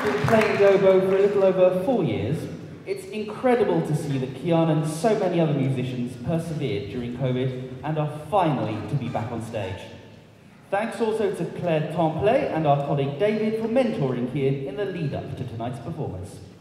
been playing the oboe for a little over 4 years, it's incredible to see that Kian and so many other musicians persevered during COVID and are finally to be back on stage. Thanks also to Claire Temple and our colleague David for mentoring Kian in the lead-up to tonight's performance.